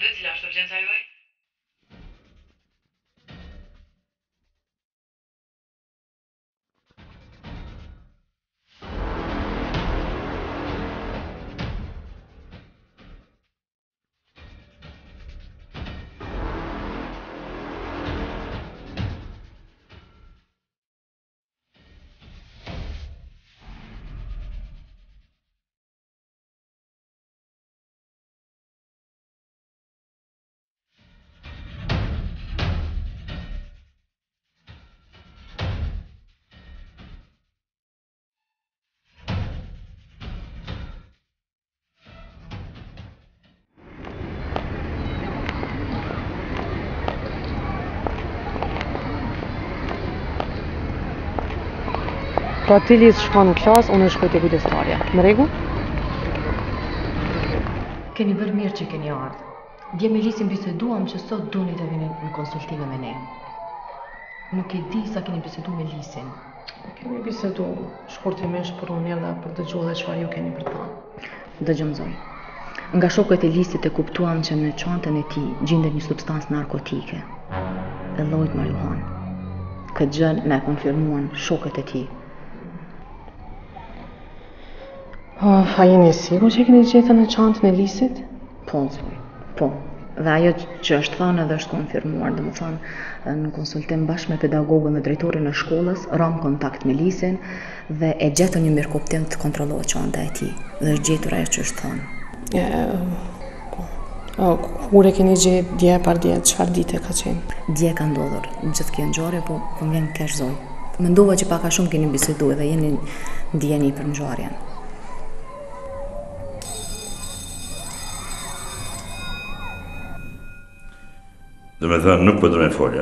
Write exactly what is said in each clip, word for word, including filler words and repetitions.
Zotëri, cila është urgjenca juaj? Pra ti Liz shkon në klasë, unë shkoj te kujdestarja. Në rregull? Keni bërë mirë që keni ardhur. Dje me Lisin biseduam që sot doni të vini në konsultime me ne. Nuk e di sa keni bisedu me Lisin. Kemi bisedu shkurtimisht, por unë jella për dëgjuar dhe çfarë ju keni për të thënë. Dëgjomzoj. Nga shokët e Lisit e kuptuam që në çantën e tij gjendet një substancë narkotike. E llojit marijuan. Këtë gjë na e konfirmuan shokët e tij. Oh, a jeni sigur që keni gjetën në çantën e Lisit? Po, zoj. Po. Dhe ajo që është thënë edhe është konfirmuar, dhe më thënë në konsultim bashkë me pedagogën dhe drejtorin e shkollës, ram kontakt me Lisin dhe e gjetën një mirëkuptim të kontrollohet çanta e tij dhe është gjetur ajo që është thënë. E, kur e keni gjetë dje par dje, çfarë dite ka qenë? Dje ka ndodhur gjithë kjo ngjarje, po po vjen keq zoj. Mendova që pak a shumë keni biseduar dhe jeni ndjeni për ngjarjen. Dhe me thënë, nuk po do me folja.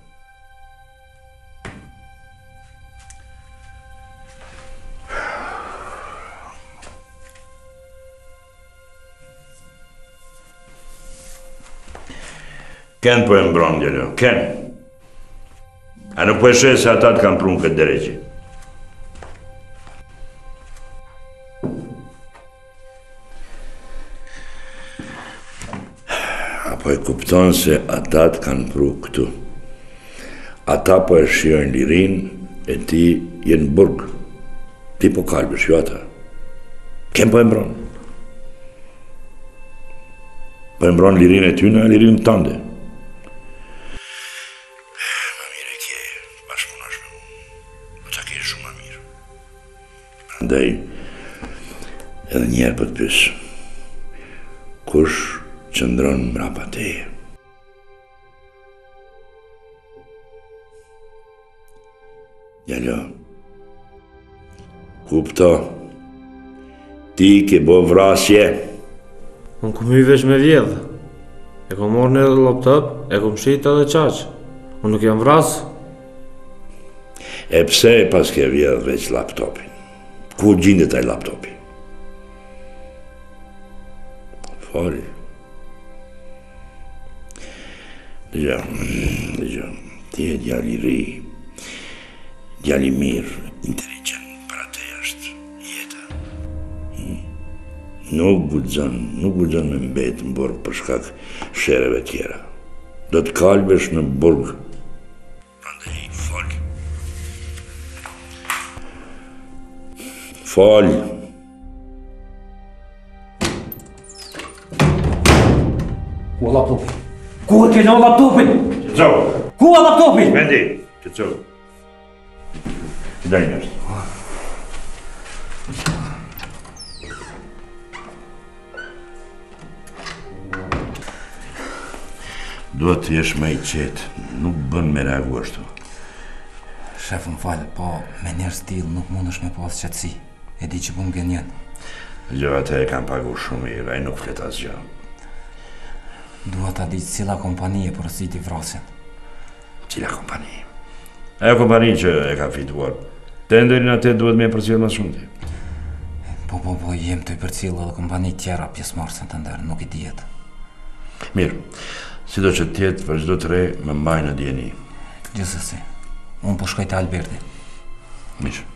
Ken po e mbron, djeljo, Ken. A nuk po e shë se ata të kam prunë këtë dereqi. Apo e kupton se ata të kanë pru këtu. Ata po e shijojnë Lirin e ti jenë burg. Ti po kalbësh, jo ata. Ken po e mbron. Po e mbron Lirin e tyne, a Lirin tënde. Ma mire kje, bashkëpunosh me mu. Po ta ke shumë ma mirë. Andaj, edhe njerë po të pysë. Kush qëndron mrapa teje. Djallo, kupto, ti ke bo vrasje. Unë ku my veç me vjedhë. E kom morë në laptop, e kom shit edhe qaq. Unë nuk jam vras. E pse pas ke vjedhë veç laptopin? Ku gjindet ai laptopi? Fali. Dëgjo, dëgjo, ti e djali ri, djali mirë, inteligent, para te është jeta. Nuk guxon, nuk guxon me mbet në burg për shkak shereve tjera. Do të kalbesh në burg. Prandaj fol. Fol. Ku e laptopi? Ku e keno laptopin? Qëtëso. Ku e laptopin? Vendi, qëtëso. Daj nështë. Duhet të jesh me i qetë, nuk bën me reagu ashtu. Shef, më falë, po me njerë stil nuk mund është me pas qëtësi. E di që pun gënjen. Gjë atë e kam pagu shumë mirë, ai nuk flet asgjë. Dua ta di cila kompani e porositi vrasin. Cila kompani? Ajo kompani që e ka fituar. Tenderin atë duhet me përcjell më shumë ti. Po, po, po, jem të i përcjell edhe kompani tjera pjesëmarrëse të ndërë, nuk i dihet. Mirë, si do që tjetë vazhdo të re me mbaj në djeni. Gjithsesi, unë po shkoj te Alberti. Mishë.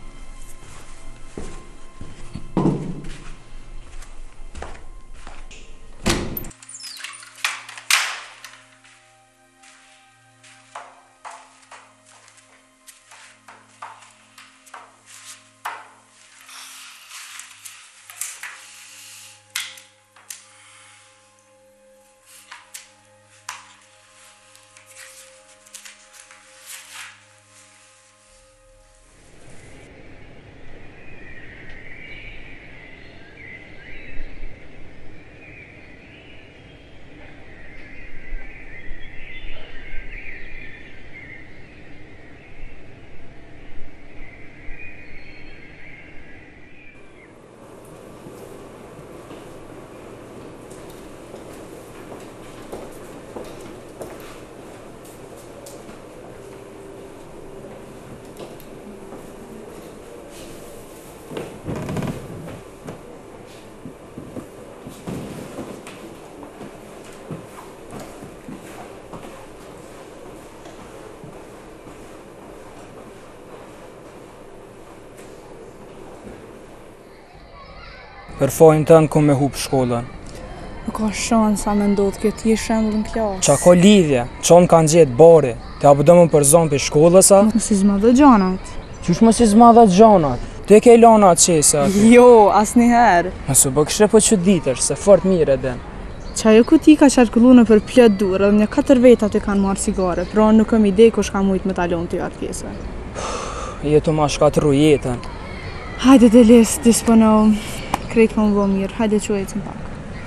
Për fajin tënd kom me hub shkollën. Nuk ka shansa me ndodhë kjo ti shembull në klasë. Qa ka lidhje, qonë kanë gjetë bari, te apo do më për zonë për shkollës a? Mos i zmadhe gjanat. Qysh mos i zmadhe gjanat? Te ke lana atë qese atë? Jo, asniherë. Nëse po kështë po që ditër, se fort mire den. Qajo ku ti ka qarkullu në për plët dur, edhe një katër veta të kanë marrë sigare, pra nuk kam ide kush ka mujt me talon të jartë pjesë. Jetu ma shkatru jetën. Hajde të lesë, disponohu. Krejt ka më vë mirë, hajde që ecim pak.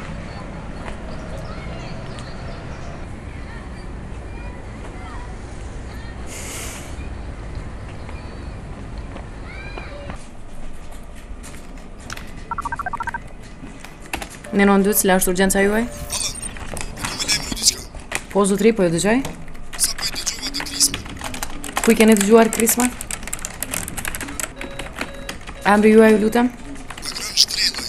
Në në ndytë, cila është urgjenca juaj? Po, zotri, po ju dëgjoj? Sa po i dëgjova të Krisma. Ku i keni dëgjuar Krisma? Emri juaj, ju lutem? Magran Shtreloj.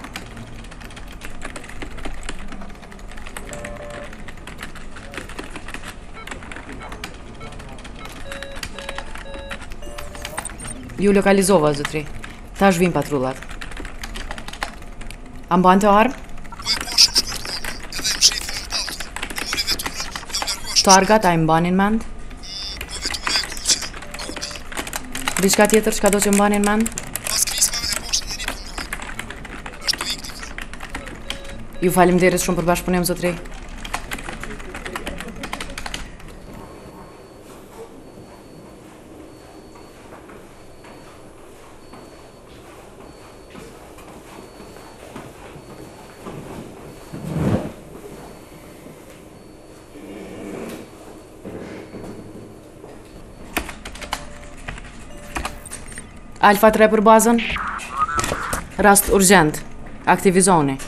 Ju lokalizova, zotri. Tash vin patrullat. A mban të armë? Po e po shumë shkurt mama, edhe im shefi në palto. Po mori veturën, ja u largua shumë. Targat a i mbanin mend? Po vetura e kuqe, Audi. Diçka tjetër çka do që mbanin mend? Pas Krismave dhe poshtë njëri të mbrojnë. Është të ikti ka. Ju faleminderit shumë për bashkëpunim, zotri. Alfa tre për bazën. Rast urgent. Aktivizoni.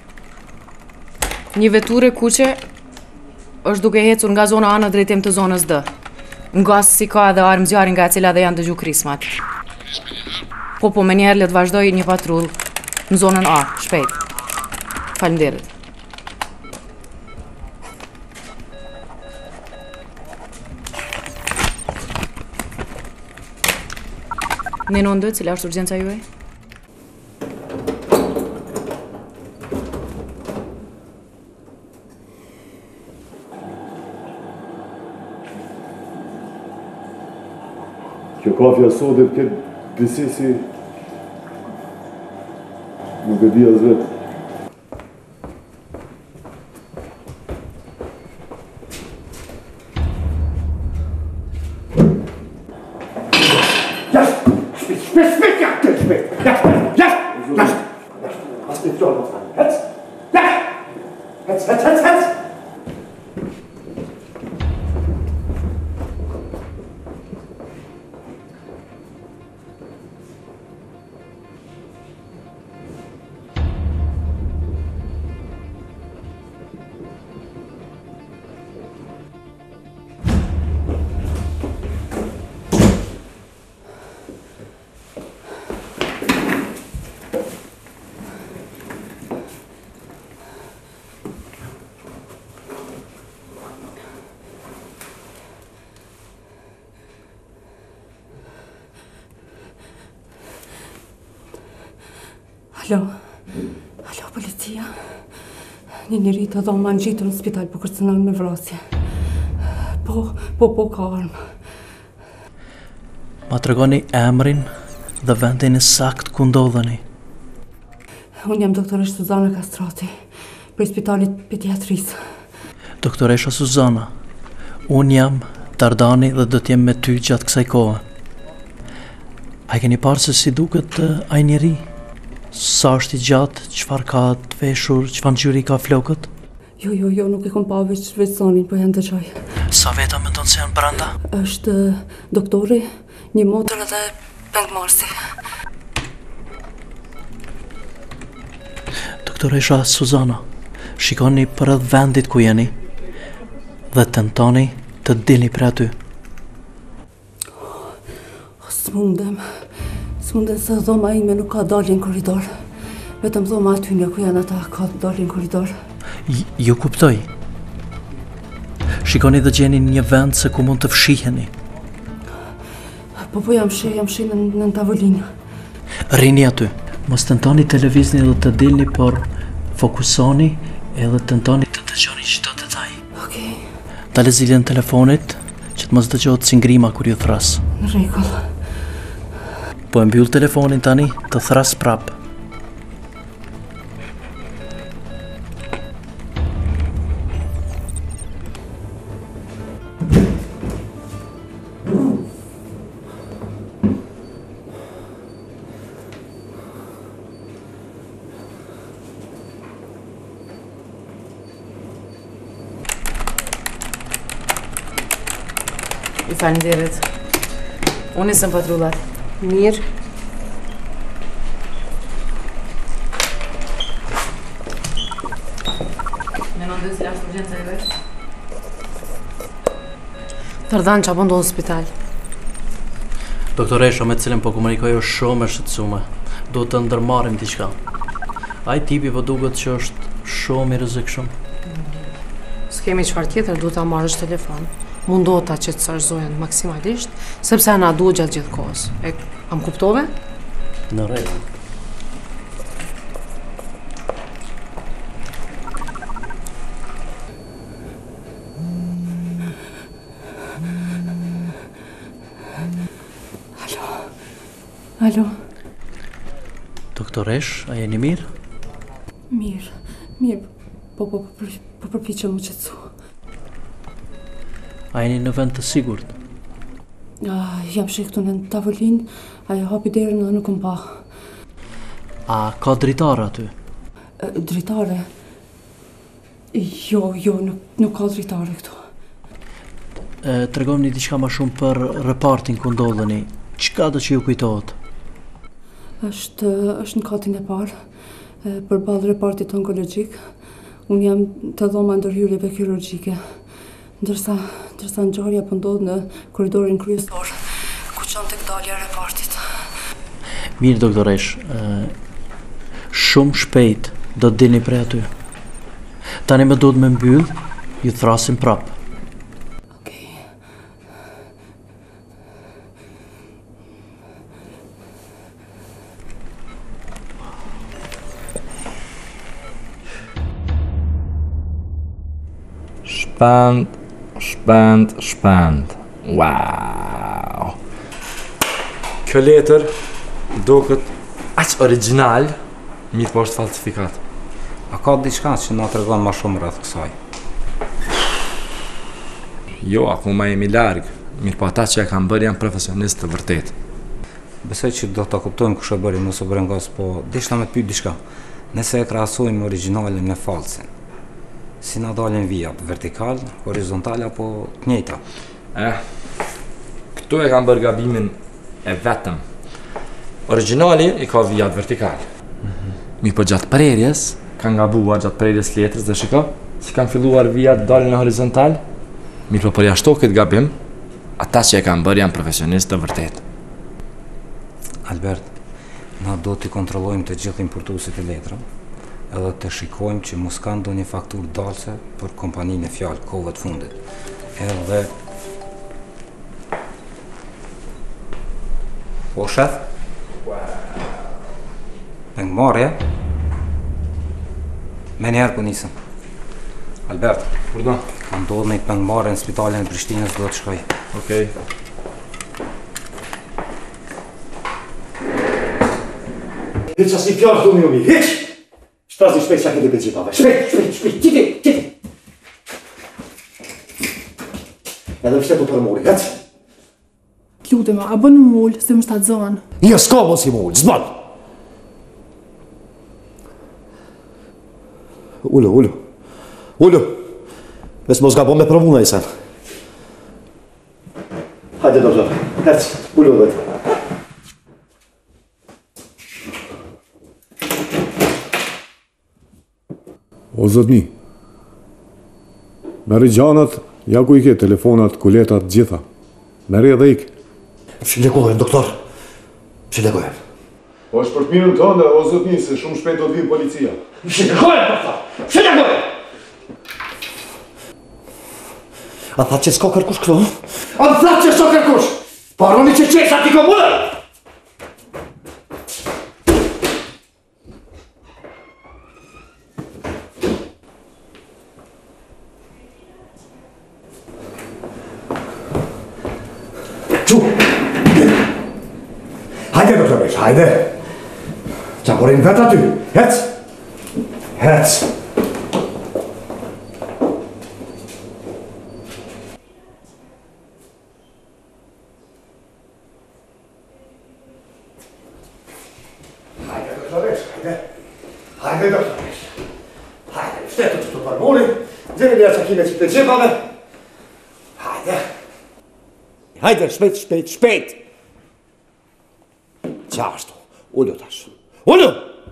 Një veturë kuqe është duke hecur nga zona A në drejtim të zonës D. Ngas si ka edhe armë zjarri nga e cila dhe janë dëgju krismat. Po po, me njerë le të vazhdoj një patrull në zonën A, shpejt. Faleminderit. Në në ndë, cila është urgjenca juaj? Kjo kafja sodet këtë disisi nuk e di as vetë. Alo, alo, policia. Një njëri të dhoma në gjitur në spital për kërcënon me vrasje. Po, po, po, ka armë. Ma të regoni emrin dhe vendin e sakt ku ndodheni. Unë jam doktoresh Suzana Kastrati, për spitalit pediatrisë. Doktoresha Suzana, unë jam Dardani dhe do t'jem me ty gjatë kësaj kohë. A i keni parë se si duket ai njeri? Sa është i gjatë, qëfar ka të veshur, qëfar ngjyri ka flokët? Jo, jo, jo, nuk e kom pa veç veçsonin, po janë të qaj. Sa veta me ndonë se janë brenda? Është doktori, një motër edhe pengmarsi. Doktoresha Suzana, shikoni për edhe vendit ku jeni dhe tentoni të dilni për aty. S'mundem. S'mundem se dhoma ime nuk ka dalje në koridor. Vetëm dhoma aty një ku janë ata ka dalje në koridor. Ju kuptoj. Shikoni dhe gjeni një vend se ku mund të fshiheni. Po po jam shi, jam shi në, në tavolinë. Rini aty. Mos tentoni televizin edhe të dilni, por fokusoni edhe tentoni të dëgjoni çdo detaj. Okej. Dale zilën telefonit, që të mos dëgjohet si ngrima kur ju thras. Në rregull. Po e mbyll telefonin tani, të thras prap. Ju faleminderit. Unë nisëm patrullat. Mirë. Menon dhe si ashtë urgjenca e vesh? Tërdan që apo ndonë spital. Doktoresha me cilën po komunikoj është shumë e shqetësume. Duhet të ndërmarrim diçka. Ai tipi po duket që është shumë i rrezikshëm. S'kemi çfarë tjetër, duhet ta marrësh telefon. Mundohet ta qetësosh Zojen maksimalisht, sepse na duhet gjatë gjithë kohës. E am kuptove? Në rregull. Alo. Alo. Doktoresh, a jeni mirë? Mirë. Mirë. Po po po po përpiqem më qetësu. A jeni në vend të sigurt? Ah, jam shik këtu në tavolinë, ajo hapi derën dhe nuk më pa. A ka dritare aty? Dritare? Jo, jo, nuk, nuk ka dritare këtu. E, tregoni diçka më shumë për repartin ku ndodheni. Çka do që ju kujtohet? Është, është në katin e parë, përballë repartit onkologjik. Unë jam të dhoma ndërhyrjeve kirurgjike. Ndërsa, ndërsa ngjarja po ndodh në korridorin kryesor, ku çon tek dalja e repartit. Mirë, doktoresh, e, shumë shpejt do të dilni prej aty. Tani më duhet me mbyll, ju thrasim prap. Okej. Shpend, shpend, shpend. Wow. Kjo letër duket aq original, mirë po është falsifikat. A ka diçka që na tregon më shumë rreth kësaj? Jo, akoma jemi larg, mirë po ata që e kanë bërë janë profesionistë të vërtet. Besoj që do ta kuptojmë kush e bëri, mos u brengos, po deshna me të pyet diçka. Nëse e krahasojmë origjinalin me falsin, si na dalin vijat, vertikal, horizontal apo të njëjta? Eh, këtu e kanë bërë gabimin e vetëm. Origjinali i ka vijat vertikal. Mm-hmm. Mi po gjatë prerjes, kanë gabuar gjatë prerjes letrës dhe shiko, si kanë filluar vijat dalin në horizontal. Mi po përjashto këtë gabim, ata që e kanë bërë janë profesionistë të vërtet. Albert, na do t'i kontrollojmë të gjithë importuesit e letrën, edhe të shikojmë që mos ka ndonjë fakturë dalse për kompaninë e fjalë kohëve të fundit. Edhe Po shef? Pengmarrje? Me njerë po nisëm. Albert, kur do? Ka ndodhë me i pengmarrje në spitalin e Prishtinës, do të shkoj. Okej. Hiç as një fjalë këtu mi, hiç! Shpasi shpejt që a këtë bëgjipave. Shpejt, shpejt, shpejt, qiti, qiti! Edhe vështetu për mori, hec? Lutem, a bën më mull, se më shtatë zonë. Jo, s'ka mos i mull, zban! Ullu, ullu. Ullu! Ves mos gabon me provuna i sen. Hajde, doktor. Hec, ullu vetë. O zotni, merri gjanat, ja ku i ke telefonat, kuletat, gjitha. Merri edhe ik. Shilekohen, doktor. Shilekohen. Po është për të mirën tënde, o zotni, se shumë shpejt do të vinë policia. Shilekohen, doktor! Shilekohen! A tha që s'ka kërkush këto? A tha që s'ka kërkush! Paroni që qesa ti komune! Hajde, doktor Vesh, hajde. Qa porin vetë aty. Hec. Hec. Hajde, doktor Vesh, hajde. Hajde, doktor Vesh. Hajde, shtetë që të përmoni. Gjeni një qakime që të gjepave. Hajde. Hajde, shpejt, shpejt, shpejt. Qa ashtu? Ullu tash. Ullu!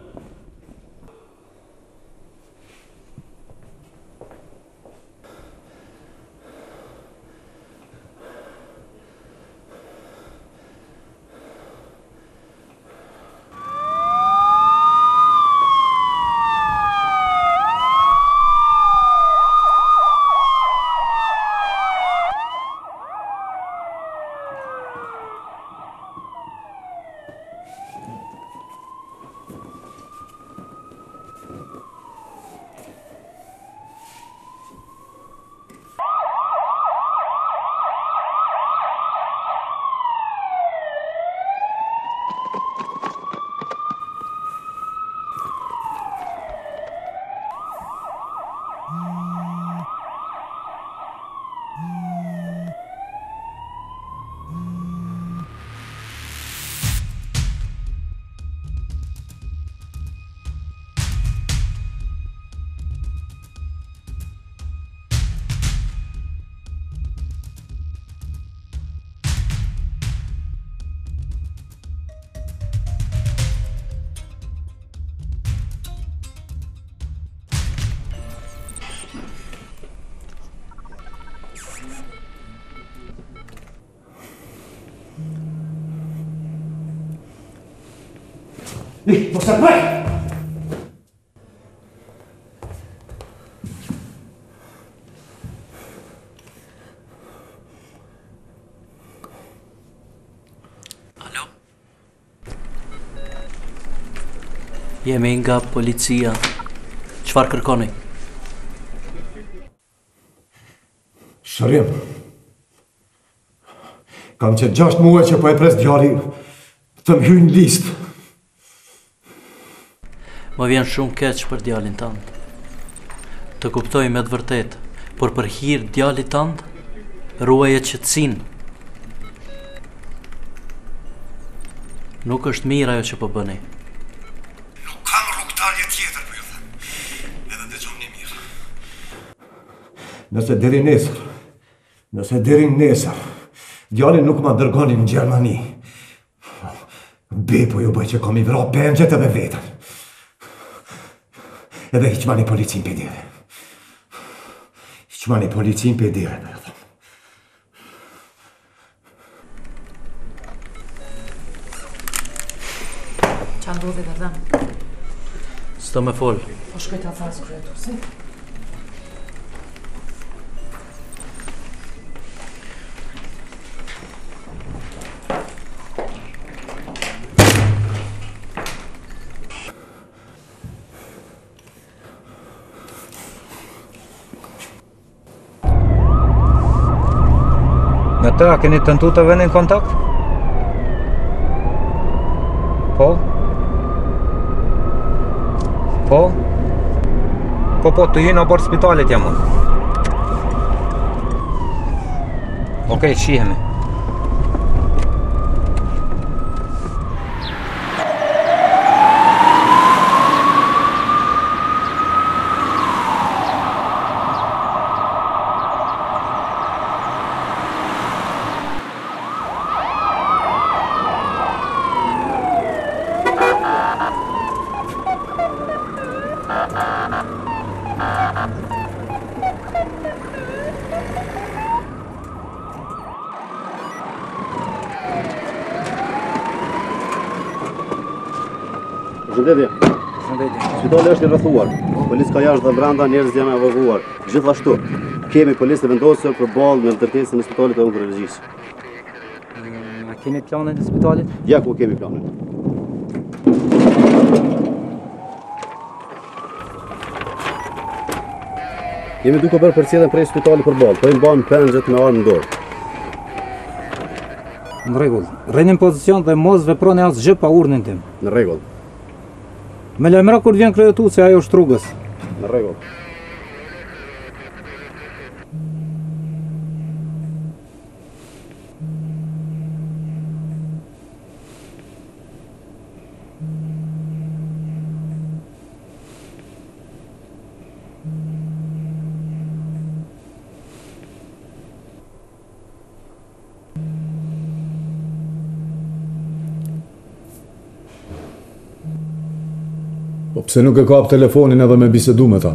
Lì, mos të bëj! Alo? Jemi nga policia. Çfarë kërkoni? Shërim. Kam qenë gjashtë muaj që po e pres djali të më hyjnë listë. Më vjen shumë keq për djalin tënd. Të kuptoj me të vërtet, por për hir djalit tënd, ruaje qetësinë. Nuk është mirë ajo që po bëni. Nuk kam rrugëtarje tjetër, po ju them. Edhe dëgjoni mirë. Nëse deri nesër, nëse deri nesër, djalin nuk ma dërgoni në Gjermani. Be po ju bëj që kom i vro pengjet edhe vetën. Edhe hiqmani policin për dire. Hiqmani policin për dire, me e thëmë. Qa ndodhi dhe dhe? S'to me fol. Po shkoj ta thas kretu, si? Në të, a keni tentu të veni në kontakt? Po? Po? Po, po, të hinë a bërë spitalit jam unë. Okej, shihemi. Shëndetje. Shëndetje. Spitali është i rrethuar. Policë ka jashtë dhe brenda, njerëz janë evakuuar. Gjithashtu, kemi policë të vendosur për ballë me ndërtesën e spitalit të onkolojisë. A keni planin e spitalit? Ja ku kemi planin. Jemi duke bërë përcjelljen prej spitalit për ballë, po i mbajmë pengjet me armë në dorë. Në rregull. Rrini në pozicion dhe mos veproni asgjë pa urdhrin tim. Në rregull. Me lajmëra kur vjen kryetuesi ajo është rrugës. Në rregull. Po pse nuk e kap telefonin edhe me bisedu me ta?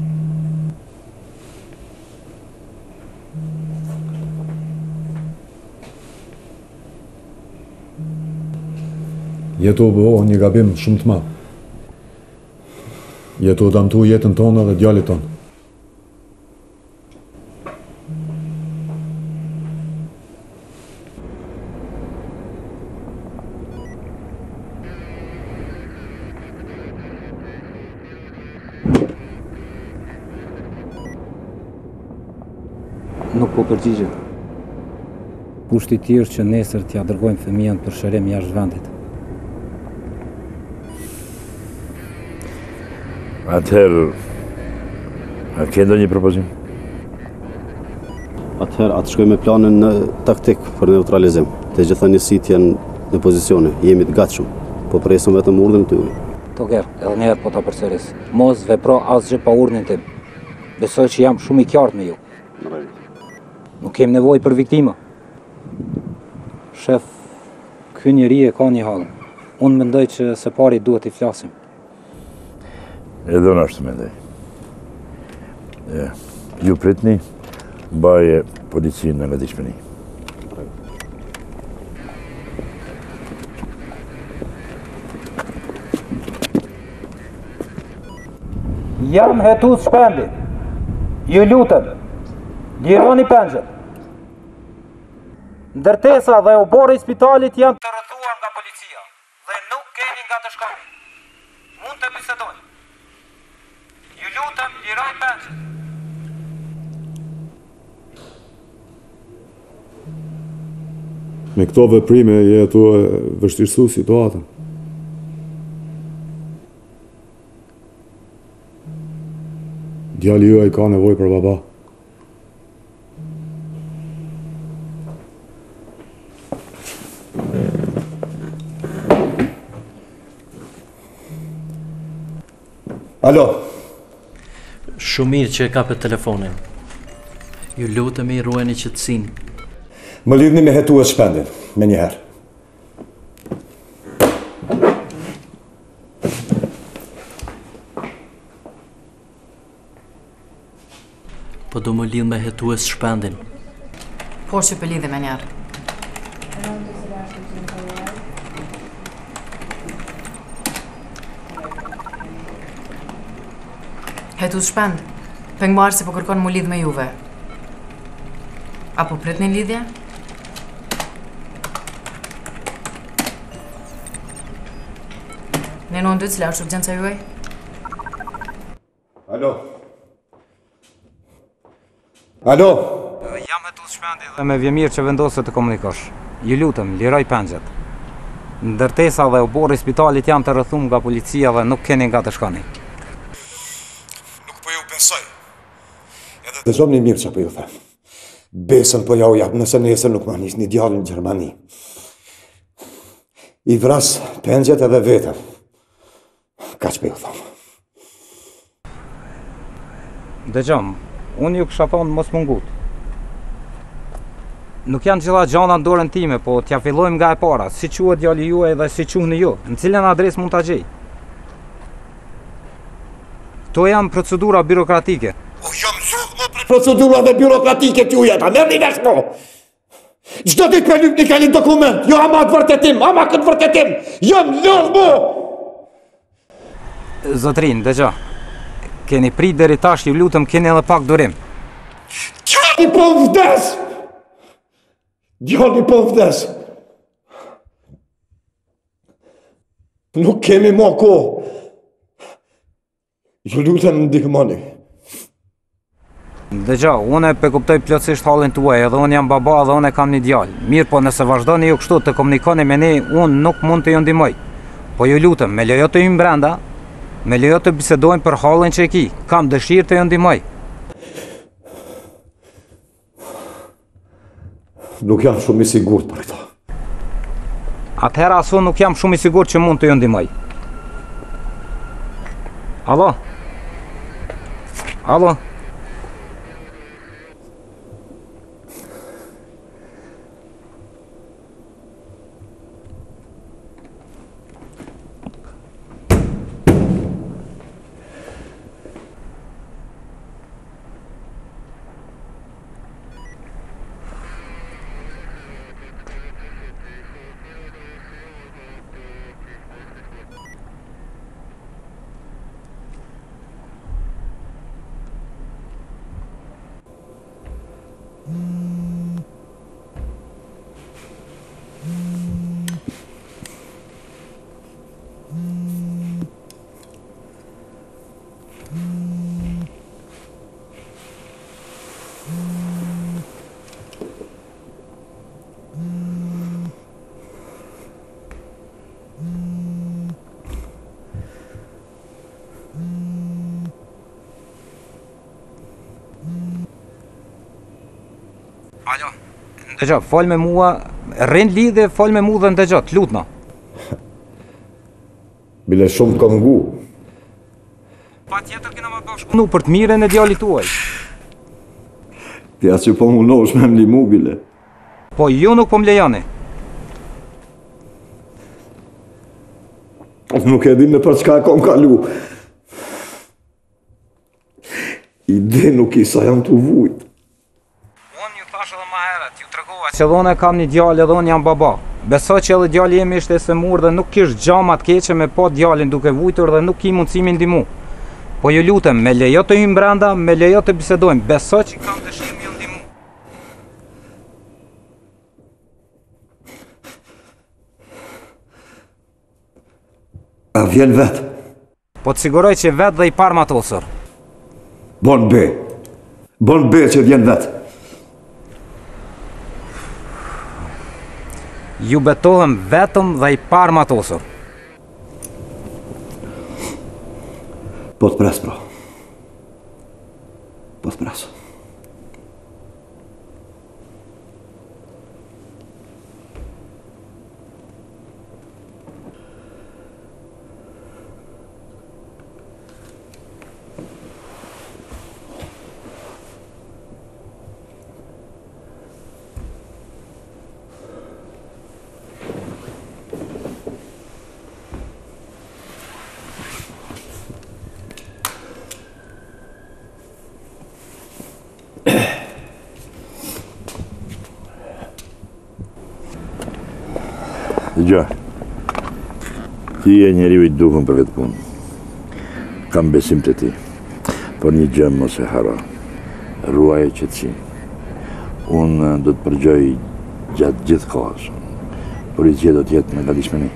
Jeto bëho një gabim shumë të madh. Jeto damtu jetën tonë dhe djalit tonë. Nuk po përgjigjet. Kushti i tij është që nesër t'ia dërgojmë fëmijën për shërim jashtë vendit. Atëherë, a ke ndonjë propozim? Atëherë, atë shkoj me planin në taktik për neutralizim. Të gjitha njësit janë në pozicione, jemi të gatshëm, po presim vetëm urdhrin të juaj. Toker, edhe një herë po ta përsëris. Mos vepro asgjë pa urdhrin tim. Besoj që jam shumë i qartë me ju. Nuk kem nevojë për viktima. Shef, ky njeri e ka një hall. Unë mendoj që së pari duhet i flasim. Edhe unë ashtu mendoj. E, ju pritni, mbaje policinë në disponi. Jam hetues shpendi. Ju lutem, lironi pengjet. Ndërtesa dhe obori i spitalit janë të rrethuar nga policia dhe nuk keni nga të shkoni. Mund të bisedojmë. Ju lutem, lironi pengjet. Me këto veprime je tu e vështirësu situatën. Djali juaj ka nevojë për baba. Alo. Shumë mirë që e kapet telefonin. Ju lutemi ruajeni qetësinë. Më lidhni me hetues shpendin, me njëherë. Po do më lidh me hetues shpendin. Po që për lidhe me njerë. Hetues shpend, pengmarë se po kërkon më lidh me juve. Apo prit një lidhje? Në në ndytë, cila është urgjenca juaj? Alo. Alo. Jam hetues shpendi dhe me vjen mirë që vendose të komunikosh. Ju lutem, liroj pengjet. Ndërtesa dhe obori i spitalit janë të rrethuar nga policia dhe nuk keni nga të shkoni. Nuk po ju besoj. Edhe të zomni mirë që po ju them. Besën po ja u jap, nëse nesër nuk ma nis një djalë në Gjermani. I vras pengjet edhe vetëm. Ka që po ju them. Dëgjom, unë ju kisha thonë mos mungut. Nuk janë gjitha gjana në dorën time, po t'ja fillojmë nga e para, si quhet djali juaj dhe si quhni ju, në cilën adres mund t'a gjej. Kto janë procedura birokratike. O jam zhut më për procedura dhe birokratike t'juja, ta merë një vesh mo. Gjdo ditë për lyp një ka një dokument, jo ama të vërtetim, ama këtë vërtetim, jam lodh mo. Zotrin, dëgjo, keni prit deri tash, ju lutem keni edhe pak durim. Djali po vdes! Djali po vdes! Nuk kemi mo kohë. Ju lutem ndihmoni. Dëgja, unë e kuptoj plotësisht hallin tuaj, edhe unë jam baba edhe unë kam një djalë. Mirë, po nëse vazhdoni ju kështu të komunikoni me ne, unë nuk mund të ju ndihmoj. Po ju lutem, me lejo të hyjmë brenda, me lejo të bisedojmë për hallin që e ki. Kam dëshirë të ju ndihmoj. Nuk jam shumë i sigurt për këta. Atëherë asu nuk jam shumë i sigurt që mund të ju ndihmoj. Alo? Alo? Alo, ndëgjo, fol me mua, rrin lidhe, fol me mua dhe ndëgjo, të lutna. Bile shumë të kam ngu. Pa tjetër kena më bashkëpunu për të mirën e djalit tuaj. Ti as që po munosh me mli mu, bile. Po ju nuk po mlejani. Nuk e din në për çka e kom kalu. Ide nuk i sa jam të vujt. Që dhe unë kam një djallë edhe unë jam baba. Beso që edhe djallë jemi ishte se murë dhe nuk kish gjamat keqe me po djallin duke vujtur dhe nuk ki mundësimi ndimu. Po ju lutem, me lejo të hymë brenda, me lejo të bisedojmë. Beso që kam dëshirë me ju ndimu. A vjen vetë? Po të siguroj që vetë dhe i par matosër. Bon be. Bon be që vjen vetë. Ju betohem vetëm dhe i par matosur. Po të pres, pra. Po të pres. Dëgja, ti e njeri u i duhën për vetë punë. Kam besim të ti, por një gjëmë mos e haro. Ruaj e qëtësi. Unë do të përgjoj gjatë gjithë kohës. Policia do t'jetë në gatishme ne.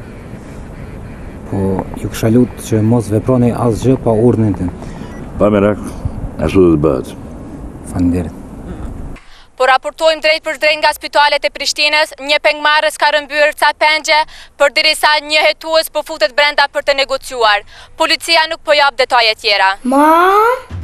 Po, ju kësha lutë që mos veproni asgjë pa urdhnin tim. Pa merak, ashtu do të bëhet. Faleminderit. Po raportojmë drejt për drejt nga spitalet e Prishtinës, një pengmarrës ka rëmbyer ca pengje, përderisa një hetues po futet brenda për të negociuar. Policia nuk po jap detaje tjera. Ma?